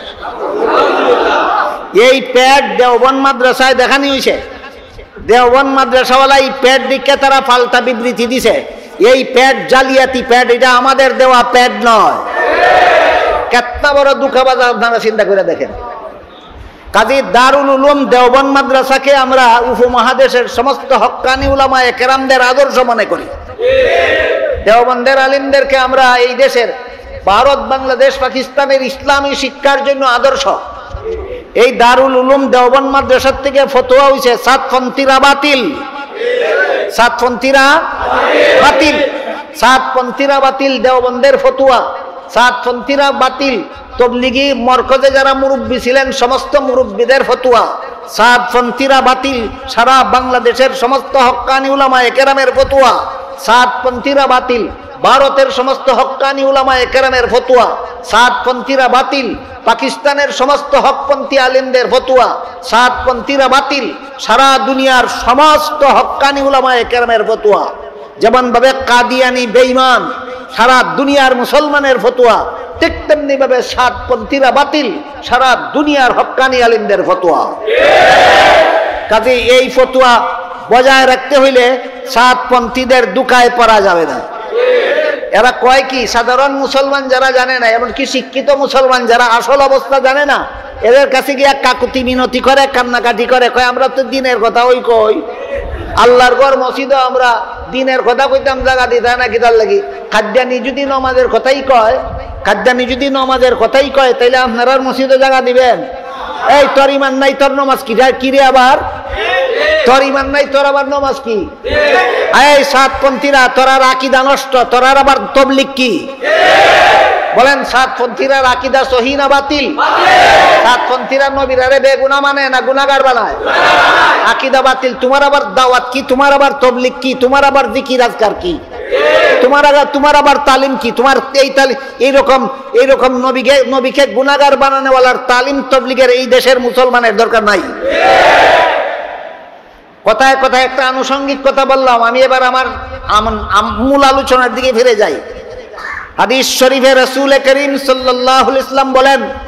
এই প্যাড দেওবন্দ মাদ্রাসায় দেখানি হয়েছে। দেওবন্দ মাদ্রাসাওয়ালা এই প্যাড দিকে তারা পাল্টা বিবৃতি দিছে, এই প্যাড জালিয়াতি প্যাড, এটা আমাদের দেওয়া প্যাড নয়। কেতনা বড় দুঃখাবাজ আপনারা চিন্তা করে দেখেন। কাজী দারুল উলুম দেওবন্দ মাদ্রাসাকে আমরা উপমহাদেশের সমস্ত হক্কানি উলামায়ে কেরামদের আদর্শ মনে করি। দেওবন্দের আলিমদেরকে আমরা এই দেশের ভারত, বাংলাদেশ, পাকিস্তানের ইসলামী শিক্ষার জন্য আদর্শ। এই দারুল উলুম দেওবন্দ মাদ্রাসার থেকে ফতোয়া হয়েছে সাতপন্থীরা বাতিল, সাতপন্থীরা বাতিল, সাতপন্থীরা বাতিল। দেওবন্দের ফতোয়া, সাতপন্থীরা বাতিল। তবলিগি মরকজে যারা মুরব্বী ছিলেন সমস্ত মুরব্বীদের ফতোয়া, সাতপন্থীরা বাতিল। সারা বাংলাদেশের সমস্ত হক্কানি উলামায়ে কেরামের ফতোয়া, সাতপন্থীরা বাতিল। ভারতের সমস্ত হক্কানি উলামায়ে কেরামের ফতোয়া, সাতপন্থীরা বাতিল। পাকিস্তানের সমস্ত হকপন্থী আলিমদের ফতোয়া, সাতপন্থীরা বাতিল। সারা দুনিয়ার সমস্ত হক্কানি উলামায়ে কেরামের ফতোয়া, যেমন ভাবে কাদিয়ানি বেঈমান সারা দুনিয়ার মুসলমানের ফতোয়া, ঠিক তেমনি ভাবে সাতপন্থীরা বাতিল, সারা দুনিয়ার হক্কানি আলিমদের ফতোয়া। কাজে এই ফতোয়া বজায় রাখতে হইলে সাতপন্থীদের দুকায় পড়া যাবে না। এরা কয় কি, সাধারণ মুসলমান যারা জানে না, এমনকি শিক্ষিত মুসলমান যারা আসল অবস্থা জানে না, এদের কাছে গিয়ে কাকুতি মিনতি করে, কান্নাকাটি করে, কয় আমরা তো দিনের কথা ওই কই, আল্লাহর ঘর মসজিদে আমরা দিনের কথা কইতাম, জায়গা দিতে না কি তার লাগি। কাদ্যানি যদি নমাজের কথাই কয়, কাদ্যানি যদি নমাজের কথাই কয়, তাইলে আপনারা মসজিদে জায়গা দিবেন? এই তোর ইমান নাই, তোর নমাজ কি রে? আবার তোর ইমান নাই, তোর আবার নমাজ কি? এই সাতপন্থীরা, তোরা আকীদা নষ্ট, তোরা আবার তাবলীগ কি? বলেন সাতপন্থীরা আকীদা সহি না বাতিল? সাতপন্থীরা নবীর আরে বেগুনাহ মানে না গুনাহগার বানায়? আকীদা বাতিল। তোমার আবার দাওয়াত কি? তোমার আবার তাবলীগ কি? তোমার আবার জিকির আজকার কি? তোমার আবার তালিম কি? তোমার এই তালিম এইরকম নবীকে গুনাহগার বানানোওয়ালার তালিম তাবলীগের এই দেশের মুসলমানের দরকার নাই। কথায় কথায় একটা আনুষঙ্গিক কথা বললাম, আমি এবার আমার মূল আলোচনার দিকে ফিরে যাই। হাদিস শরীফে রাসূল করিম সাল্লাল্লাহু আলাইহি ওয়াসাল্লাম বলেন,